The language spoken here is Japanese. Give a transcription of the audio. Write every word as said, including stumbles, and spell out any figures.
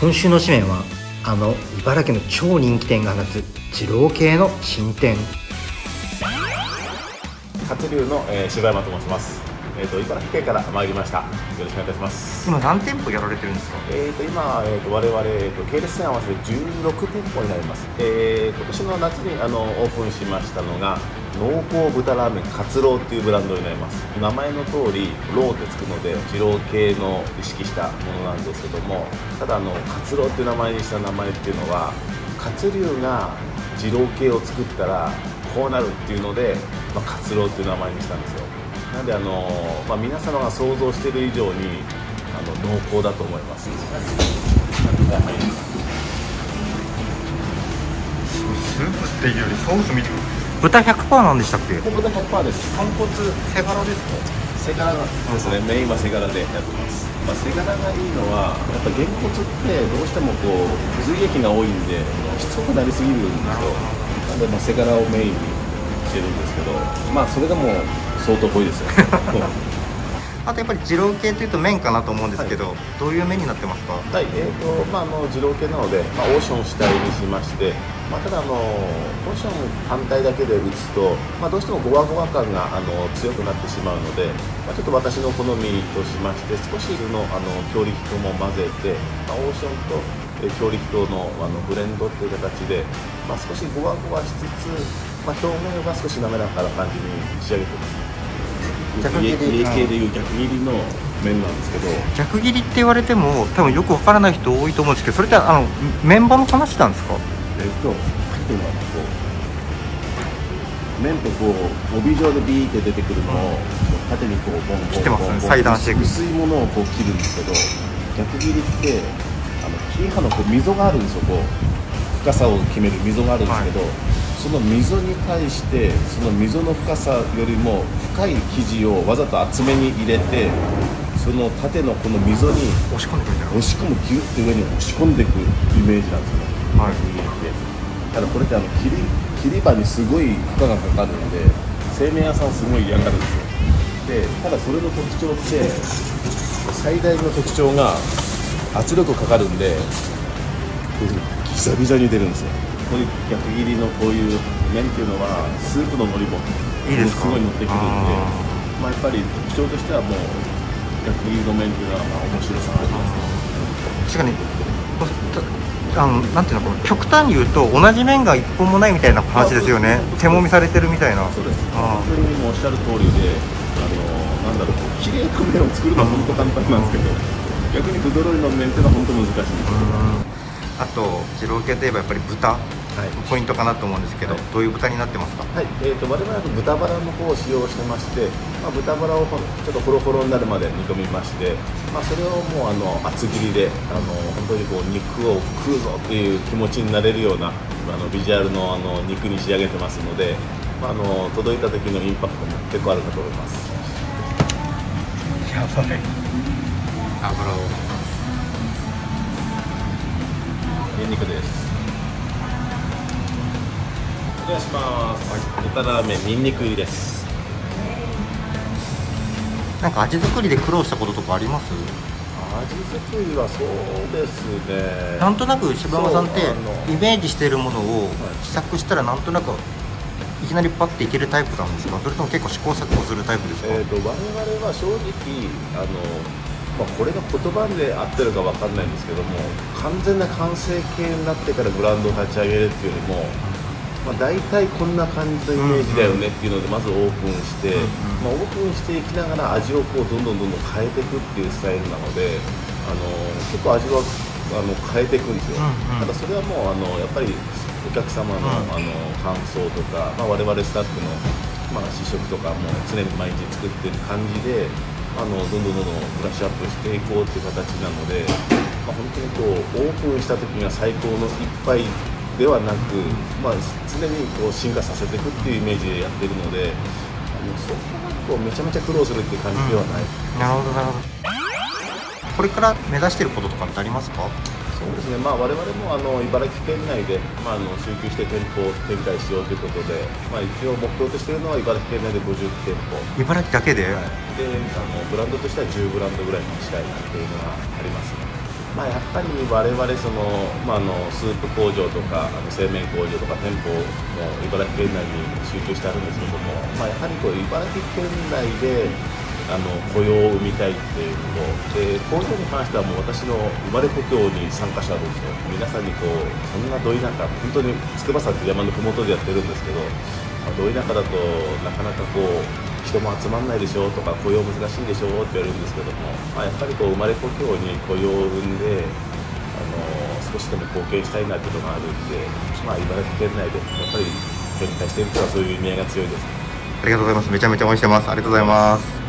今週の紙面はあの茨城の超人気店が放つ二郎系の新店。 活龍の、えー、柴山と申します。えーと、茨城県から参りました。よろしくお願いいたします。 今何店舗やられてるんですか？ えーと今、えーと我々、えーと系列店合わせてじゅうろくてんぽになります。えー、今年の夏にあのオープンしましたのが濃厚豚ラーメンカツローっていうブランドになります。名前の通りローってつくので二郎系の意識したものなんですけども、ただあのカツローっていう名前にした名前っていうのは活龍が二郎系を作ったらこうなるっていうので、まあ、カツローっていう名前にしたんですよ。なんであの、まあ、皆様が想像している以上にあの濃厚だと思います。スープっていうよりソース見てください。豚 ひゃくパーセント なんでしたっけ？ 豚 ひゃくパーセント です。 豚骨背ガラですか？ 背ガラですね。メインは背ガラでやってます。まあ、背ガラがいいのはやっぱげんこつってどうしてもこう髄液が多いんでしつこくなりすぎるんですよ。なんでまあ背ガラをメインにしてるんですけど、まあそれがもう相当濃いですよ。 あとやっぱり二郎系というと麺かなと思うんですけど、はい、どういう麺になってますか？ はい、えーとまあ、あの二郎系なので、まあ、オーション主体にしまして、まあ、ただあのオーション反対だけで打つと、まあ、どうしてもゴワゴワ感があの強くなってしまうので、まあ、ちょっと私の好みとしまして少しのあの強力粉も混ぜて、まあ、オーションと強力粉のあのブレンドという形で、まあ、少しゴワゴワしつつ、まあ、表面が少し滑らかな感じに仕上げてます。 逆切り、 家系でいう逆切りの麺なんですけど、 逆切りって言われても多分よくわからない人多いと思うんですけど、それってあの麺場の話なんですか？ えっとっていうのはこう麺ってこう帯状でビーって出てくるのを縦にこうボンボンボンボン切ってますね。裁断していく薄いものをこう切るんですけど、逆切りってあの切り刃のこう溝があるんですよ。こう深さを決める溝があるんですけど、はい、その溝に対してその溝の深さよりも深い生地をわざと厚めに入れて、その縦のこの溝に押し込んでくるんだよ。 押し込むギュッて上に押し込んでいくイメージなんですよね。はい、ただこれってあの切り切り刃にすごい負荷がかかるので製麺屋さんすごい嫌がるんですよ。でただそれの特徴って最大の特徴が圧力かかるんでギザギザに出るんですよ。こういう逆切りのこういう麺っていうのはスープの海苔もいいですか？ すごい乗ってくるんで、まあ、やっぱり特徴としてはもう逆切りの麺っていうのはまあ面白さがありますね。 確かにあのなんていうの、この極端に言うと同じ麺が一本もないみたいな話ですよね。手もみされてるみたいな。 そうです。本当にもうおっしゃる通りで、あのなんだろう、綺麗な麺を作るのは本当簡単なんですけど、逆に不揃いの麺っていうのは本当難しいんですよ。 あと二郎系といえばやっぱり豚、はい、ポイントかなと思うんですけど、はい、どういう豚になってますか？はい、 えーと我々は豚バラの方を使用してまして、まあ、豚バラをちょっとホロホロになるまで煮込みまして、まあ、それをもうあの厚切りであの本当にこう肉を食うぞっていう気持ちになれるようなあのビジュアルのあの肉に仕上げてますので、まあ、あの届いた時のインパクトも結構あるかと思います。 やばい。油をニンニクです。お願いします。はい、豚ラーメンニンニク入りです。 なんか味作りで苦労したこととかあります？ 味作りはそうですね。 なんとなく柴山さんってイメージしているものを試作したらなんとなくいきなりパッていけるタイプなんですか？それとも結構試行錯誤するタイプですか？ えーと我々は正直あのまあ、これが言葉で合ってるか分かんないんですけども、完全な完成形になってからブランドを立ち上げるっていうよりも、まあ、大体こんな感じのイメージだよねっていうのでまずオープンして、まあ、オープンしていきながら味をこうどんどんどんどん変えていくっていうスタイルなので、あの結構味はあの変えていくんですよ。ただそれはもうあのやっぱりお客様のあの感想とか、まあ、我々スタッフの、まあ、試食とかも常に毎日作ってる感じで。あのどんどんどんどんブラッシュアップしていこうっていう形なので、まあ、本当にこうオープンした時が最高の一杯ではなく、まあ、常にこう進化させていくっていうイメージでやってるので、あのそこまでこうめちゃめちゃ苦労するっていう感じではない。 うん、なるほどなるほど。これから目指していることとかってありますか？ そうですね、まあ、我々もあの茨城県内で、まあ、あの集中して店舗を展開しようということで、まあ、一応目標としているのは茨城県内でごじゅうてんぽ。 茨城だけで、 はい、であのブランドとしてはじゅうブランドぐらいにしたいなっていうのがありますね。 まあ、やっぱり我々その、まあ、あのスープ工場とかあの製麺工場とか店舗も茨城県内に集中してあるんですけども、まあ、やはりこう茨城県内であの雇用を生みたいっていうので、工場に関してはもう私の生まれ故郷にさんかしょあるんですよ。皆さんにこうそんなど田舎、本当に筑波山って山の麓でやってるんですけど、まあ、ど田舎だとなかなかこう人も集まんないでしょとか雇用難しいでしょって言われるんですけども、まあ、やっぱりこう生まれ故郷に雇用を生んであの少しでも貢献したいなっていうのがあるんで、まあ、茨城県内でやっぱり展開しているとはそういう意味合いが強いです。 ありがとうございます。めちゃめちゃ応援してます。ありがとうございます。